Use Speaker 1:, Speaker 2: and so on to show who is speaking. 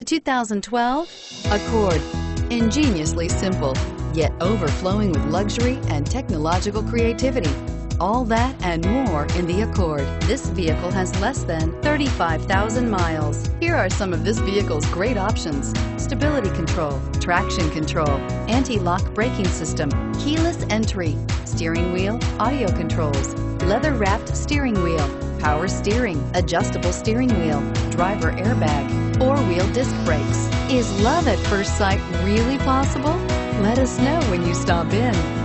Speaker 1: 2012 Accord. Ingeniously simple, yet overflowing with luxury and technological creativity. All that and more in the Accord. This vehicle has less than 35,000 miles. Here are some of this vehicle's great options: stability control, traction control, anti-lock braking system, keyless entry, steering wheel audio controls, leather-wrapped steering wheel, power steering, adjustable steering wheel, driver airbag, four-wheel disc brakes. Is love at first sight really possible? Let us know when you stop in.